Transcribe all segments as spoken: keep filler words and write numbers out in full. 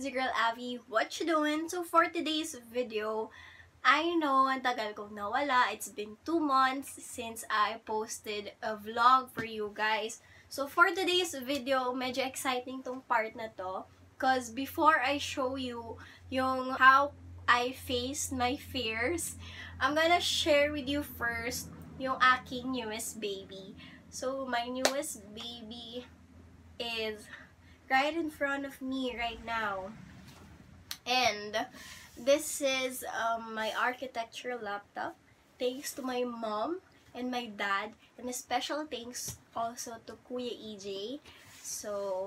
it's your girl Abby. What you doing? So for today's video, I know ang tagal kong nawala. It's been two months since I posted a vlog for you guys. So for today's video, medyo exciting tong part na to. Cause before I show you yung how I faced my fears, I'm gonna share with you first yung aking newest baby. So my newest baby is right in front of me right now. And this is um, my architecture laptop. Thanks to my mom and my dad. And a special thanks also to Kuya E J. So,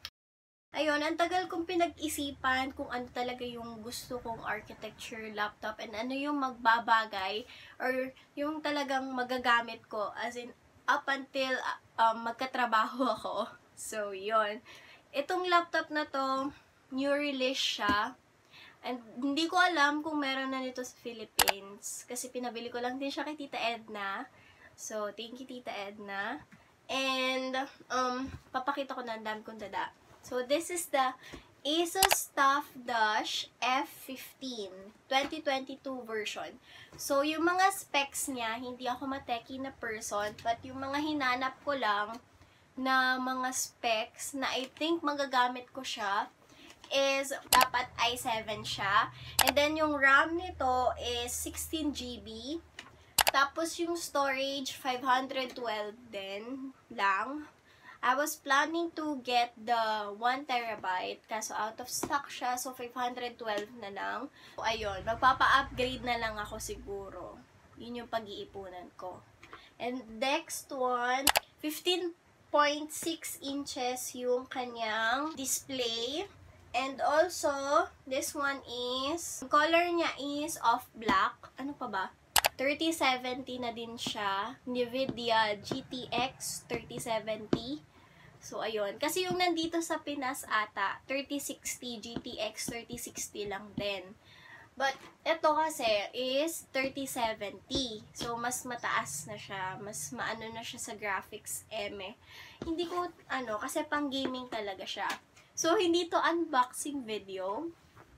ayun, ang tagal kong pinag-isipan kung ano talaga yung gusto kong architecture laptop and ano yung magbabagay or yung talagang magagamit ko as in up until um, magkatrabaho ako. So, yun. Itong laptop na to, new release siya. And hindi ko alam kung meron na nito sa Philippines. Kasi pinabili ko lang din siya kay Tita Edna. So, thank you Tita Edna. And, um, papakita ko na ang dami kong dada. So, this is the Asus ToughDash F fifteen twenty twenty-two version. So, yung mga specs niya, hindi ako mateki na person, but yung mga hinanap ko lang na mga specs na I think magagamit ko siya is dapat i seven siya. And then, yung RAM nito is sixteen gigabytes. Tapos, yung storage, five hundred twelve din lang. I was planning to get the one terabyte, kaso out of stock siya, so five hundred twelve na lang. So, ayun, magpapa-upgrade na lang ako siguro. Yun yung pag-iipunan ko. And next one, fifteen point six inches yung kanyang display. And also, this one is, color niya is off black. Ano pa ba? thirty seventy na din siya. NVIDIA G T X thirty seventy. So, ayun. Kasi yung nandito sa Pinas ata, thirty sixty, G T X thirty sixty lang din. But, ito kasi is thirty seventy. So, mas mataas na siya. Mas maano na siya sa graphics eme. Hindi ko, ano, kasi pang gaming talaga siya. So, hindi to unboxing video.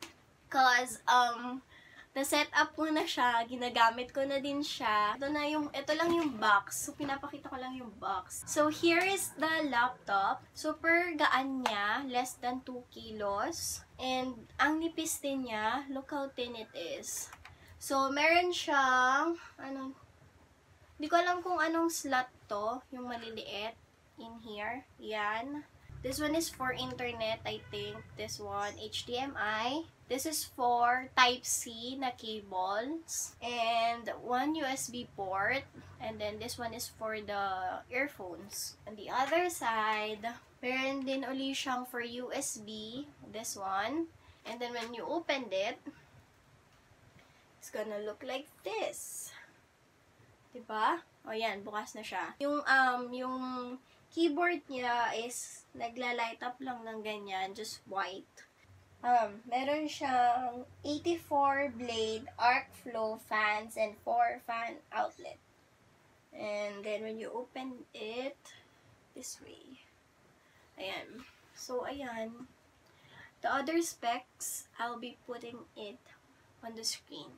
Cause, um, na-set up ko na siya, ginagamit ko na din siya. Ito na yung, ito lang yung box. So, pinapakita ko lang yung box. So, here is the laptop. Super gaan niya, less than two kilos. And, ang nipis din niya, look how thin it is. So, meron siyang, ano, hindi ko alam kung anong slot to, yung maliliit, in here. Yan. This one is for internet, I think. This one, H D M I. This is for Type-C na cables. And one U S B port. And then this one is for the earphones. On the other side, meron din uli siyang for U S B. This one. And then when you opened it, it's gonna look like this. Diba? O yan, bukas na siya. Yung, um, yung keyboard niya is nagla-light up lang ng ganyan, just white. Um, meron siyang eighty-four blade arc flow fans and four fan outlet. And then when you open it this way. Ayan. So, ayan. The other specs, I'll be putting it on the screen.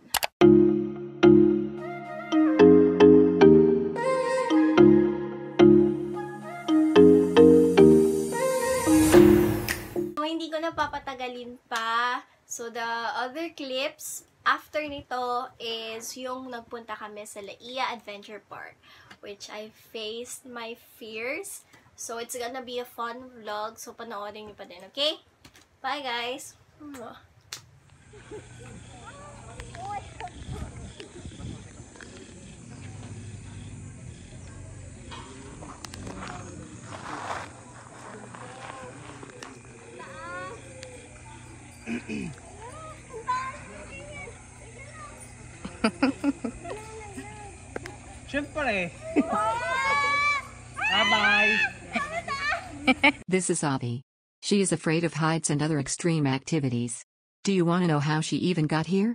Papatagalin pa. So, the other clips after nito is yung nagpunta kami sa Laia Adventure Park, which I faced my fears. So, it's gonna be a fun vlog. So, panoorin niyo pa din, okay? Bye, guys! Siyempre. Bye-bye. This is Abby. She is afraid of heights and other extreme activities. Do you want to know how she even got here?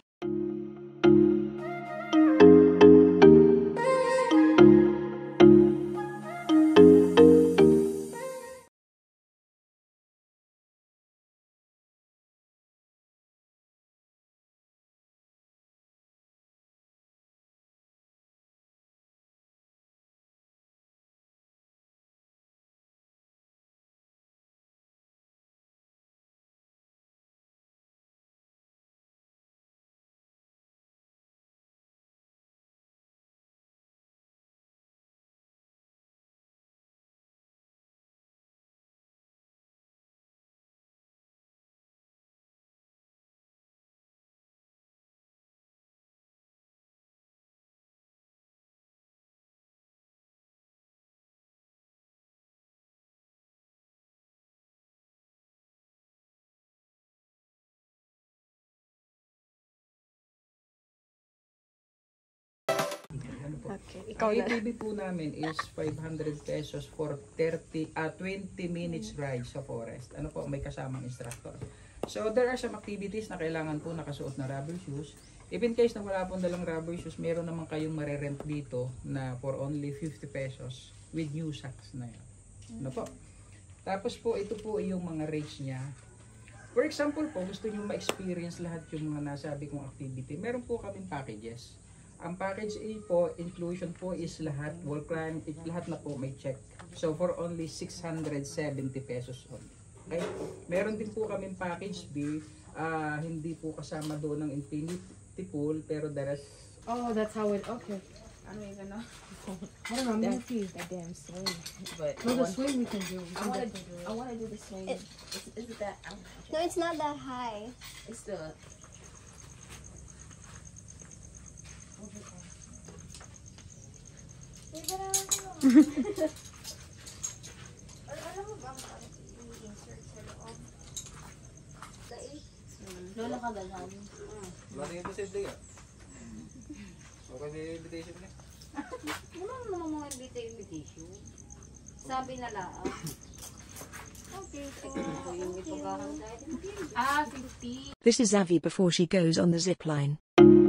Ano po? Okay, ikaw Ang na. A T V po namin is five hundred pesos for thirty, ah, twenty minutes ride sa forest. Ano po, may kasamang instructor. So, there are some activities na kailangan po nakasuot na rubber shoes. If in case na wala pong dalang rubber shoes, meron naman kayong marerent dito na for only fifty pesos with new socks na yun. Ano po? Tapos po, ito po yung mga rates niya. For example po, gusto nyo ma-experience lahat yung mga nasabi kong activity. Meron po kaming packages. Ang package A po, inclusion po is lahat, wall climb, lahat na po may check. So for only six hundred seventy pesos only. Okay? Meron din po kaming package B, uh, hindi po kasama doon ng infinity pool, pero the rest... Oh, that's how it, okay. I don't even know. I don't know, I'm gonna see. That damn swing. But No, I the want- swing we can do. We I can want to. definitely do I it. want to do the swing. It- Is, is it that? I don't know. No, it's not that high. It's the. Lola ka gagan. Wala na yung message na Okay na yung invitation na. Wala naman mga invitation. Sabi na lang. Okay, so, Yung thank you. ipagkakanta. Ah, fifty. This is Avi before she goes on the zip line.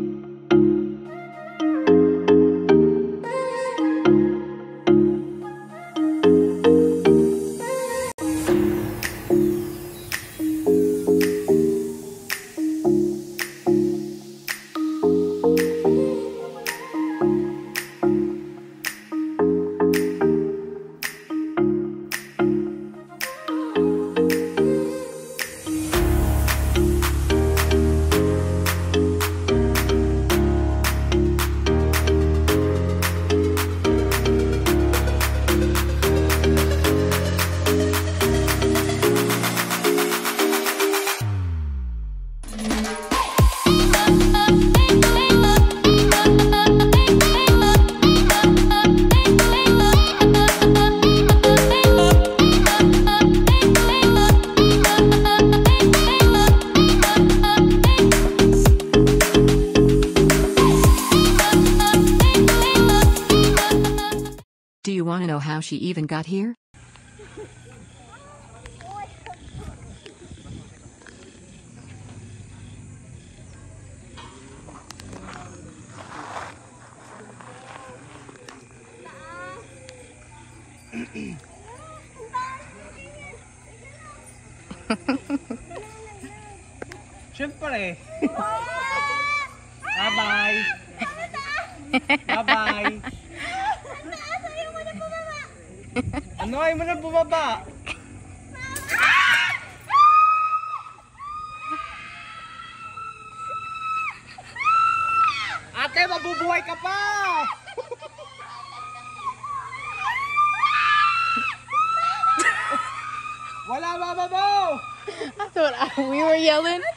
Do you want to know how she even got here? Siyempre. Bye-bye. Bye-bye. Ano ay mo na bumaba? Ate, mabubuhay ka pa! Wala mama mo! That's what I, we were yelling.